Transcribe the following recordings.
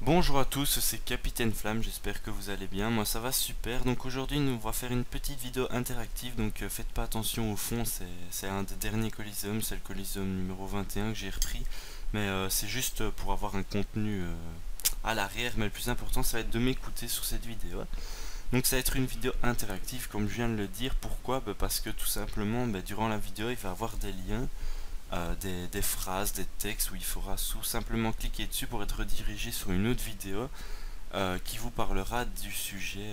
Bonjour à tous, c'est Capitaine Flamme, j'espère que vous allez bien, moi ça va super. Donc aujourd'hui nous on va faire une petite vidéo interactive, donc faites pas attention au fond, c'est un des derniers Coliseum, c'est le Coliseum numéro 21 que j'ai repris. Mais c'est juste pour avoir un contenu à l'arrière, mais le plus important ça va être de m'écouter sur cette vidéo. Donc ça va être une vidéo interactive comme je viens de le dire. Pourquoi? Parce que tout simplement durant la vidéo il va y avoir des liens, des phrases, des textes où il faudra tout simplement cliquer dessus pour être redirigé sur une autre vidéo qui vous parlera du sujet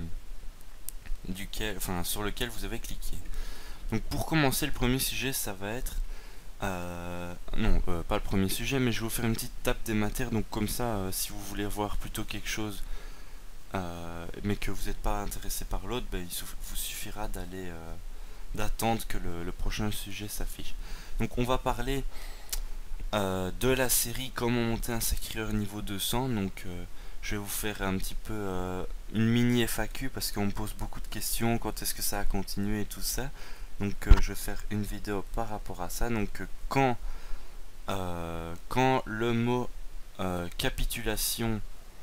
sur lequel vous avez cliqué. Donc pour commencer, le premier sujet ça va être non, pas le premier sujet, mais je vais vous faire une petite tape des matières. Donc comme ça, si vous voulez voir plutôt quelque chose mais que vous n'êtes pas intéressé par l'autre, il vous suffira d'attendre que le prochain sujet s'affiche. Donc on va parler de la série Comment monter un sacrieur niveau 200. Donc je vais vous faire un petit peu une mini FAQ parce qu'on me pose beaucoup de questions, quand est-ce que ça a continué et tout ça. Donc je vais faire une vidéo par rapport à ça. Donc quand le mot capitulation,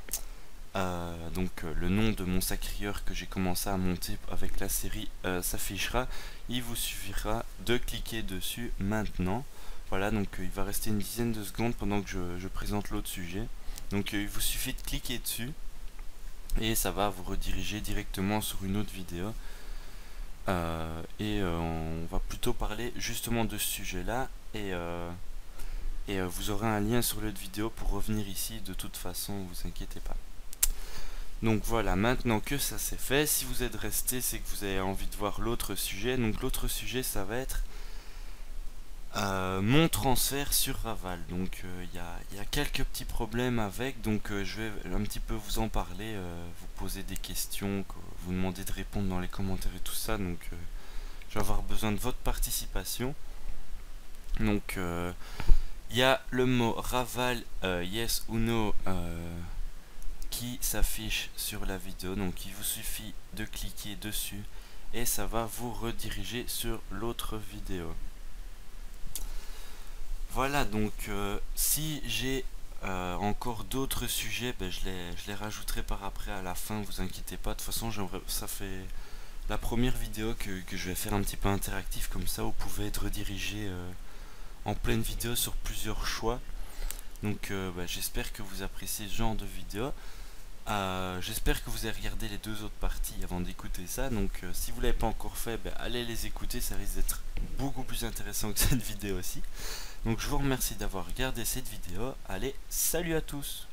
le nom de mon sacrieur que j'ai commencé à monter avec la série s'affichera, il vous suffira de cliquer dessus maintenant. Voilà, donc il va rester une dizaine de secondes pendant que je présente l'autre sujet. Donc il vous suffit de cliquer dessus et ça va vous rediriger directement sur une autre vidéo. On va plutôt parler justement de ce sujet là et vous aurez un lien sur l'autre vidéo pour revenir ici de toute façon, vous inquiétez pas. Donc voilà, maintenant que ça c'est fait, si vous êtes resté, c'est que vous avez envie de voir l'autre sujet. Donc l'autre sujet ça va être mon transfert sur Raval. Donc il y a quelques petits problèmes avec, donc je vais un petit peu vous en parler, vous poser des questions, vous demander de répondre dans les commentaires et tout ça. Donc je vais avoir besoin de votre participation. Donc il y a le mot Raval, yes ou no, qui s'affiche sur la vidéo. Donc il vous suffit de cliquer dessus et ça va vous rediriger sur l'autre vidéo. Voilà, donc si j'ai encore d'autres sujets, je les rajouterai par après à la fin, vous inquiétez pas. De toute façon, ça fait la première vidéo que je vais faire un petit peu interactif, comme ça vous pouvez être redirigé en pleine vidéo sur plusieurs choix. Donc j'espère que vous appréciez ce genre de vidéo. J'espère que vous avez regardé les deux autres parties avant d'écouter ça. Donc si vous l'avez pas encore fait, allez les écouter, ça risque d'être beaucoup plus intéressant que cette vidéo aussi. Donc je vous remercie d'avoir regardé cette vidéo. Allez, salut à tous!